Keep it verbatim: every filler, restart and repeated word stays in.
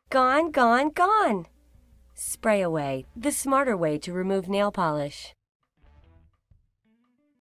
Gone, gone, gone! Spray away, the smarter way to remove nail polish.